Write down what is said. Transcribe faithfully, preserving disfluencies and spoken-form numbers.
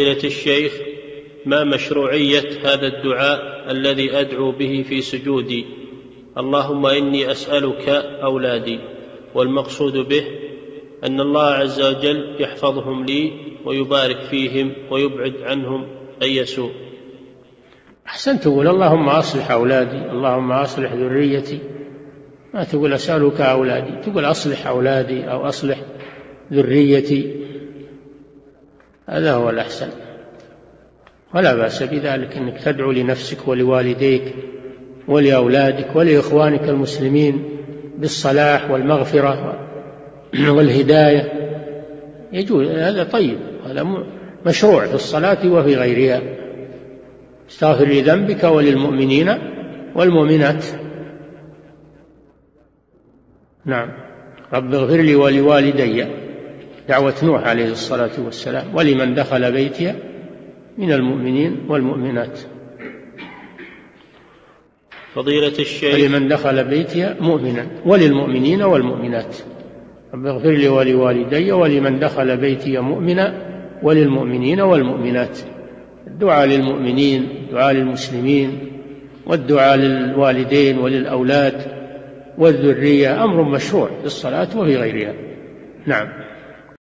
فضيلة الشيخ، ما مشروعية هذا الدعاء الذي أدعو به في سجودي؟ اللهم إني أسألك أولادي، والمقصود به أن الله عز وجل يحفظهم لي ويبارك فيهم ويبعد عنهم أي سوء. أحسن تقول اللهم أصلح أولادي، اللهم أصلح ذريتي، ما تقول أسألك أولادي، تقول أصلح أولادي أو أصلح ذريتي، هذا هو الأحسن. ولا بأس بذلك أنك تدعو لنفسك ولوالديك ولأولادك ولإخوانك المسلمين بالصلاح والمغفرة والهداية، يجوز، هذا طيب، هذا مشروع في الصلاة وفي غيرها. استغفر لذنبك وللمؤمنين والمؤمنات. نعم. رب اغفر لي ولوالدي، دعوة نوح عليه الصلاة والسلام، ولمن دخل بيتي من المؤمنين والمؤمنات. فضيلة الشيخ، ولمن دخل بيتي مؤمنا وللمؤمنين والمؤمنات. رب اغفر لي ولوالدي ولمن دخل بيتي مؤمنا وللمؤمنين والمؤمنات. الدعاء للمؤمنين، الدعاء للمسلمين، والدعاء للوالدين وللأولاد والذرية أمر مشروع في الصلاة وفي غيرها. نعم.